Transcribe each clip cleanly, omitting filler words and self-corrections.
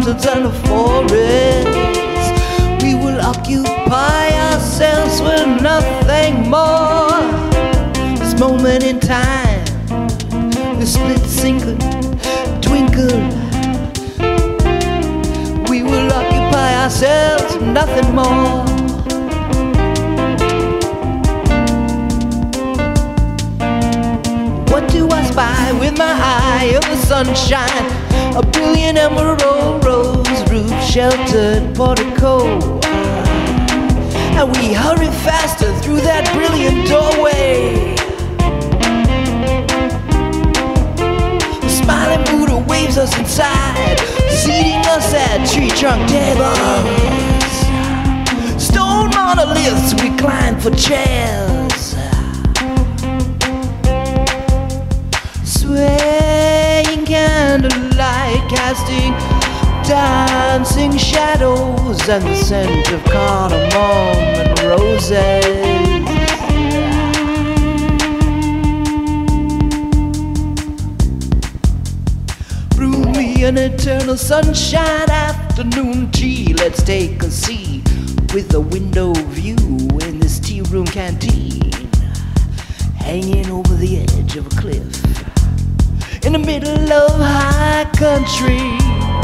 mountains and the forests. We will occupy ourselves with nothing more. This moment in time, the split single twinkle. We will occupy ourselves with nothing more. What do I spy with my eye of the sunshine? A brilliant emerald rose roof sheltered portico. And we hurry faster through that brilliant doorway. The smiling Buddha waves us inside, seating us at tree trunk tables. Stone monoliths recline for chairs. Swaying candlelight, casting dancing shadows, and the scent of cardamom and roses. Brew me an eternal sunshine afternoon tea. Let's take a seat with a window view in this Tearoom Canteen, hanging over the edge of a cliff in the middle of high country.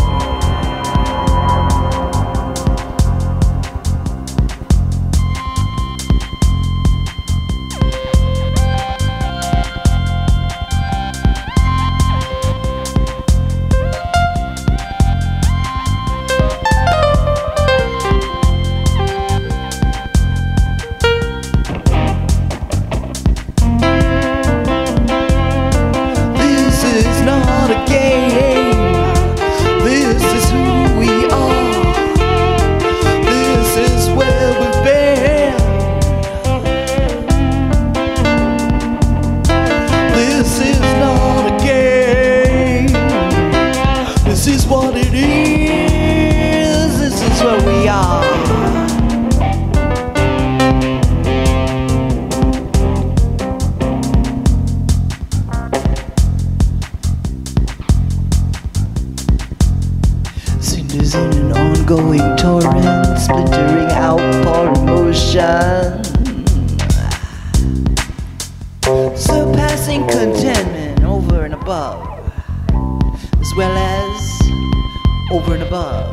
Cinders in an ongoing torrent, splintering outpouring motion, surpassing contentment over and above, as well as over and above.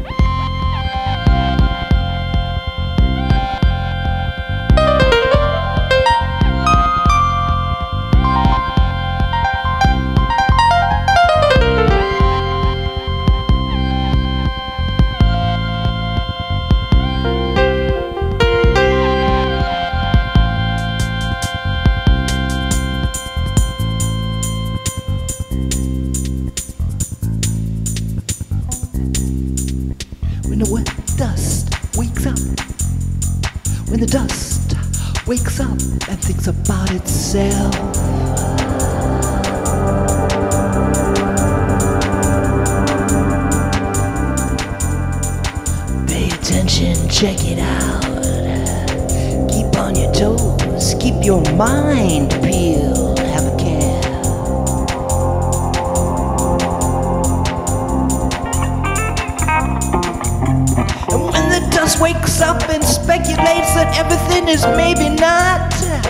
When the wet dust wakes up, when the dust wakes up and thinks about itself, pay attention, check it out, keep on your toes, keep your mind peeled, have a care. Dust wakes up and speculates that everything is maybe not.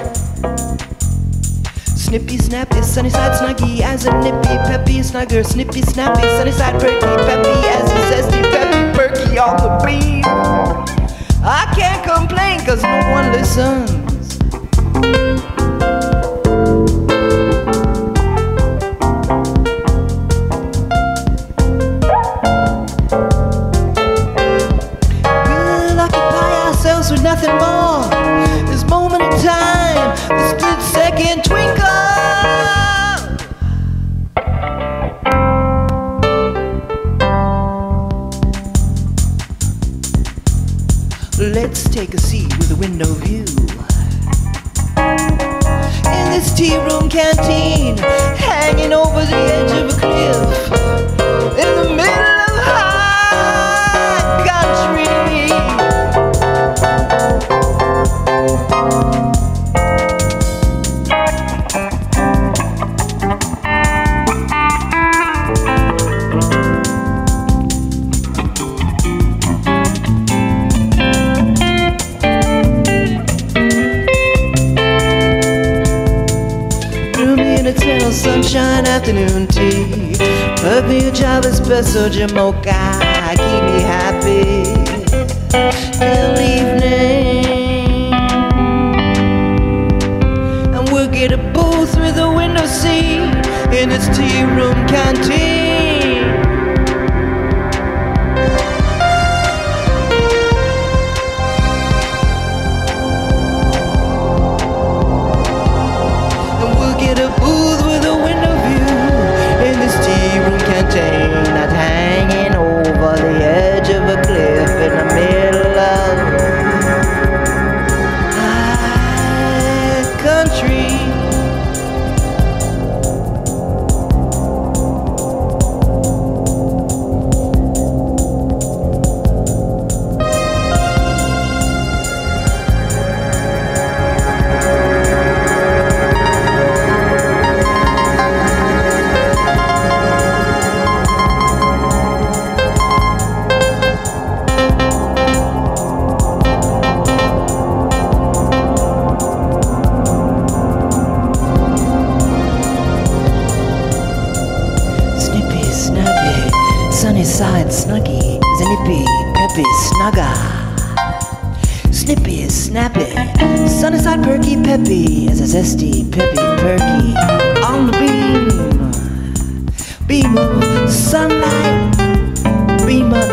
Snippy, snappy, sunny side snuggy as a nippy, peppy, snugger, snippy, snappy, sunny side perky, peppy as a zesty, peppy, perky on the beat. I can't complain 'cause no one listens. With nothing more, this moment in time, the split second twinkle. Let's take a seat with a window view in this Tearoom Canteen, hanging over the edge of a cliff in the middle of high country. sunshine afternoon tea. Perky job espresso jamocha, keep me happy till evening. And we'll get a booth with a window seat in this Tearoom Canteen. And we'll get a booth with a window view in this Tearoom Canteen, not hanging over the edge of a cliff in the middle of high country. Sunny side snuggy, nippy, peppy, snugger. Snippy, snappy, sunny side perky, peppy, as a zesty, peppy, perky. On the beam of sunlight, beam of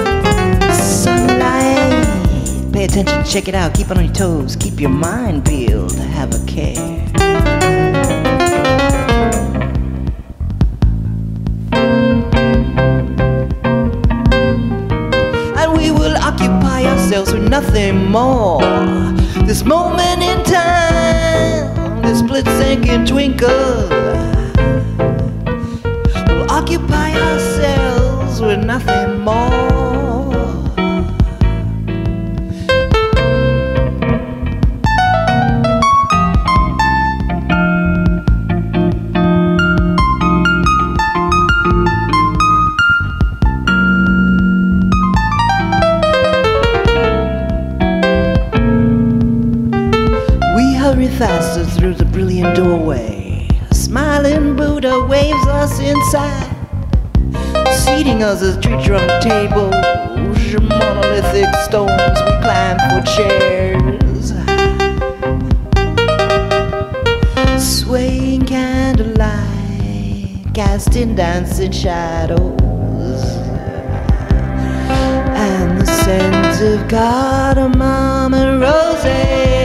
sunlight. Pay attention, check it out, keep on your toes, keep your mind peeled, have a care. Occupy ourselves with nothing more. This moment in time, this split second twinkle, we'll occupy ourselves with nothing more. Hurry faster through the brilliant doorway. A smiling Buddha waves us inside, seating us at tree-trunk tables, monolithic stones we climb for chairs. Swaying candlelight, casting dancing shadows, and the scent of cardamom and roses.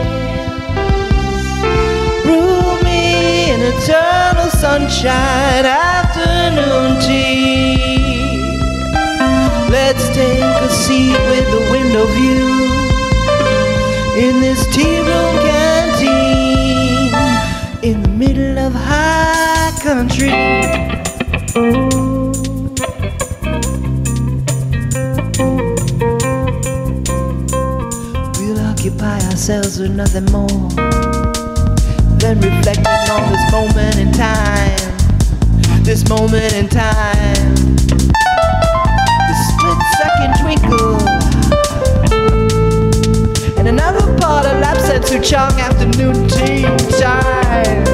Eternal sunshine, afternoon tea. Let's take a seat with a window view in this Tearoom Canteen in the middle of high country. We'll occupy ourselves with nothing more than reflecting on this moment in time, this moment in time, the split second twinkle, and another part of lapse through Chong afternoon tea time.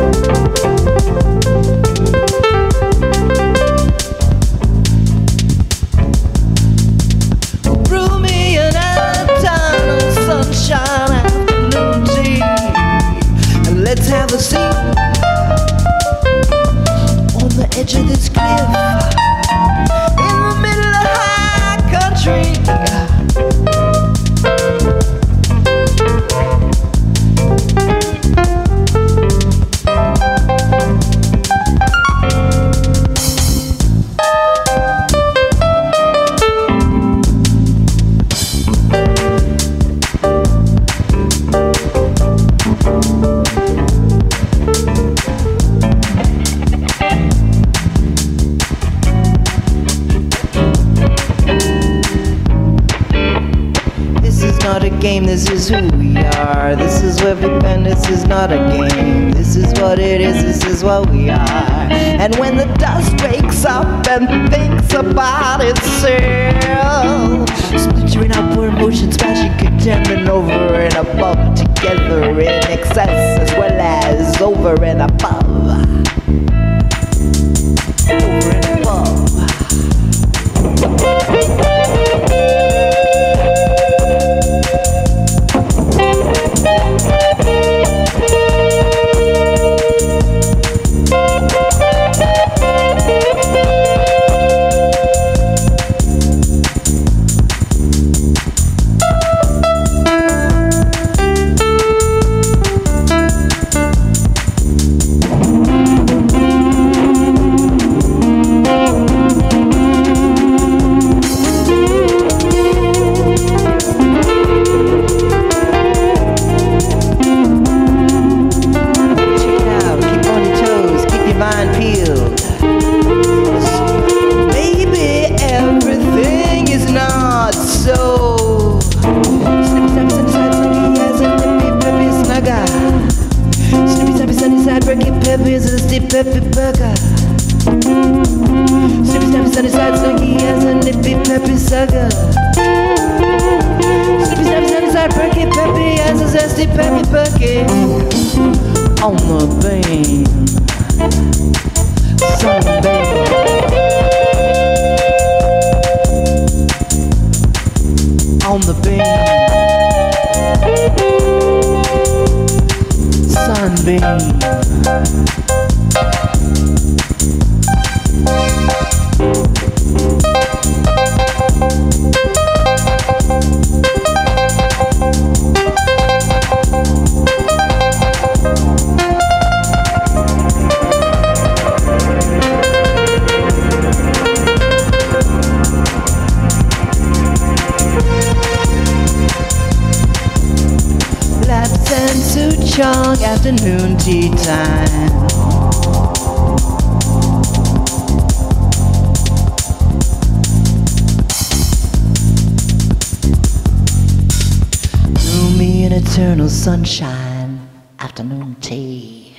Brew me an eternal sunshine afternoon tea. Let's have a seat on the edge of this cliff in the middle of high country. Not a game, this is who we are. This is where we've been, this is not a game. This is what it is, this is what we are. And when the dust wakes up and thinks about itself, splintering outward emotions, smashing contentment over and above, together in excess as well as over and above. over and above. Perky, peppy, zesty, peppy, perky. Snippy, snappy, sunny side, snuggy as a nippy, peppy, sucker. Snippy, snappy, sunny side, perky, peppy as a zesty, peppy, perky. On the beam, sunbeam. On the beam, sunbeam. Laps and souchong, afternoon tea time. Gloomy and eternal sunshine, afternoon tea.